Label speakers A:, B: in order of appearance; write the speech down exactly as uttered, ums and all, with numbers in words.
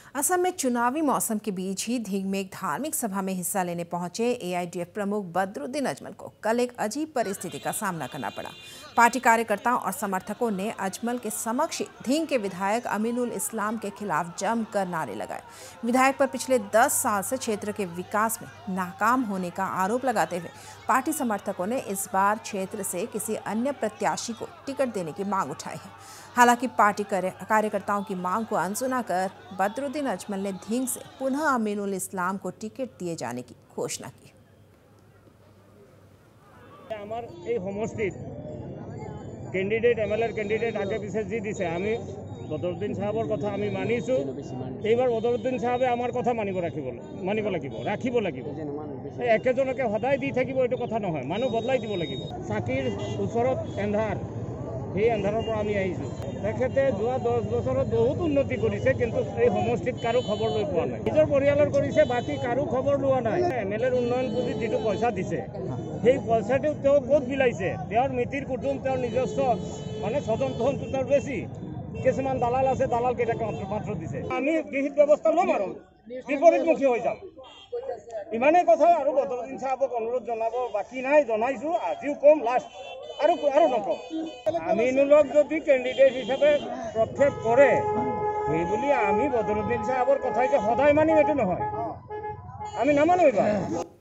A: असम में चुनावी मौसम के बीच ही धिंग में एक धार्मिक सभा में हिस्सा लेने पहुंचे एआईडीएफ प्रमुख बदरुद्दीन अजमल को कल एक अजीब परिस्थिति का सामना करना पड़ा। पार्टी कार्यकर्ताओं और समर्थकों ने अजमल के समक्ष धिंग के विधायक अमीनुल इस्लाम के खिलाफ जमकर नारे लगाए। विधायक पर पिछले दस साल से क्षेत्र के विकास में नाकाम होने का आरोप लगाते हुए पार्टी समर्थकों ने इस बार क्षेत्र से किसी अन्य प्रत्याशी को टिकट देने की मांग उठाई है। हालांकि पार्टी कार्यकर्ताओं की मांग को अनसुना कर बदरुद्दीन अजमल ने धिंग से पुनः अमीनुल इस्लाम को टिकट दिए जाने की घोषणा की।
B: আমার এই সমষ্টিত ক্যান্ডিডেট এমএলএর ক্যান্ডিডেট আগে পিছে যি দিছে আমি বদরুদ্দিন সাহেবৰ কথা আমি মানিছো। এইবাৰ বদরুদ্দিন সাহেবে আমাৰ কথা মানিব ৰাখিব মানিব লাগিব ৰাখিব লাগিব। একেজনকে সদায় দি থাকিব এইটো কথা নহয়, মানুহ বদলাই দিব লাগিব। চাকিৰ ওচৰত এন্ধাৰ, সেই এন্ধাৰৰ পৰা আমি আহিছো। তেখেতে যোৱা দহ বছৰত বহুত উন্নতি কৰিছে, কিন্তু এই সমষ্টিত কাৰো খবৰ লৈ পোৱা নাই। নিজৰ পৰিয়ালৰ কৰিছে, বাকী কাৰো খবৰ লোৱা নাই। এমএলএৰ উন্নয়ন পুঁজিত যিটো পইচা দিছে সেই পইচাটো তেওঁ ক'ত বিলাইছে? তেওঁৰ মিতিৰ কুটুম, তেওঁৰ নিজস্ব মানে স্বজন তহনটো তেওঁৰ বেছি। কিছুমান দালাল আছে, দালাল কেইটাকে মাত্ৰ দিছে। আমি বিহিত ব্যৱস্থা ল'ম আৰু বিপৰীতমুখী হৈ যাম। ইমানেই কথা। আৰু বদৰুদ্দিন সাহেবক অনুৰোধ জনাব বাকী নাই, জনাইছো। আজিও কম, লাষ্ট আৰু আৰু নকম। আমিনুলক যদি কেণ্ডিডেট হিচাপে প্ৰক্ষেপ কৰে সেই বুলি আমি বদৰুদ্দিন সাহেবৰ কথাই যে সদায় মানিম এইটো নহয়, আমি নামানো এইবাৰ।